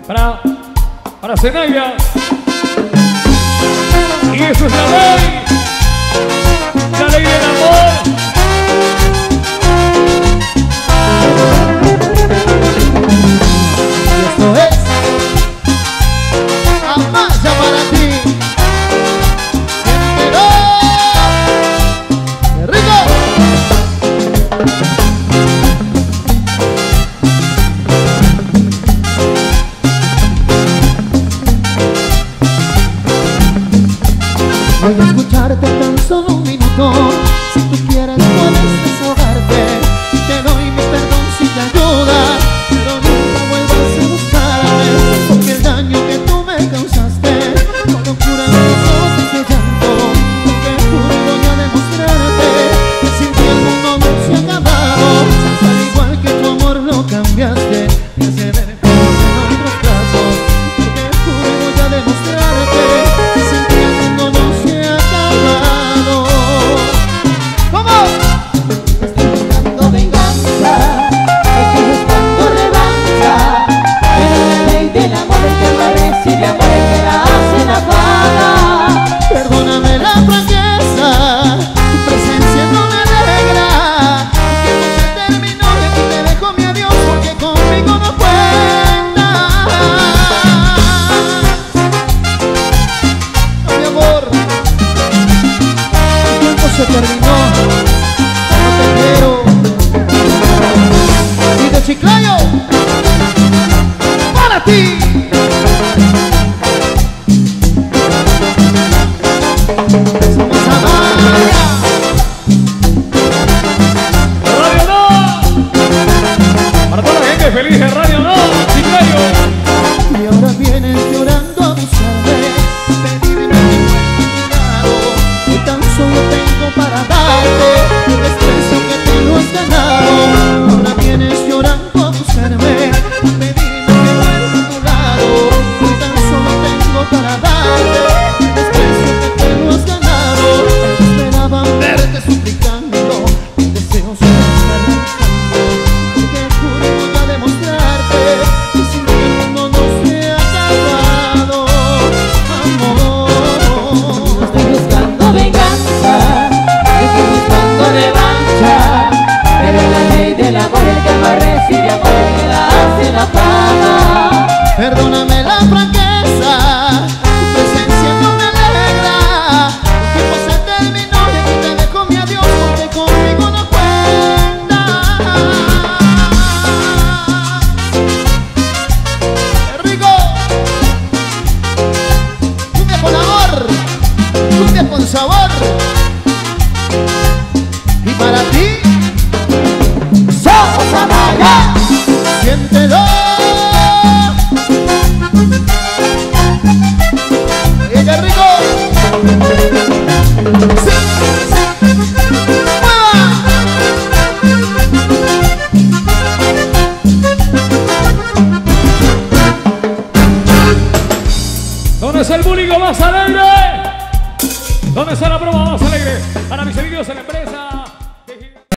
Para Zenaida. Y eso es la ley del amor. Y esto es Amaya para ti. Siéntelo. ¡Qué rico! Voy a escucharte tan solo un minuto. Si tú quieres puedes desahogarte. Te doy mi perdón si te ayuda, pero nunca vuelvas a buscarme, porque el daño que tú me causaste no lo curan los ojos de llanto. Porque juro ya demostrarte que sin ti el mundo no se ha acabado. Al igual que tu amor lo cambiaste, me hace ver feliz en otros brazos. Porque juro ya demostrarte que sin ti el mundo no se ha acabado. ¿Cómo? Estoy buscando venganza, estoy buscando revancha, pero la ley del amor es que la recibe amor es que la hace la paga. Perdóname la franqueza, tu presencia no me alegra. Que no se terminó y aquí te dejo mi adiós, porque conmigo no cuentas. No, mi amor, el tiempo se terminó, no te quiero. Y de Chiclayo, para ti. Somos Amaya. Radio No. Para toda la gente feliz de Radio No, Chiclayo. Y ahora vienes llorando a buscarme, pedirme mi cuidado. Hoy tan solo tengo para darte el desprecio que te lo has ganado. Ahora vienes llorando a buscarme, pedirme que vuelva a tu lado. Hoy tan solo tengo para darte el desprecio que te lo has ganado. Esperaba verte suplicando, mis deseos se están alejando, porque juro ya demostrarte que sin ti el mundo no se ha acabado, amor. Estoy buscando venganza, estoy buscando revancha, pero la ley del amor es que no recibe amor es que la hace la paga. Perdóname la franqueza, tu presencia no me alegra. El tiempo se terminó y aquí te dejo mi adiós, porque conmigo no cuentas. ¡Qué rico! Cumbia con amor, cumbia con sabor. Y para ti, somos Amaya. Siéntelo. ¡Oye, qué rico! ¡Sí! ¡Mueva! ¿Dónde está el público más alegre? ¿Dónde está la broma más alegre? Para mi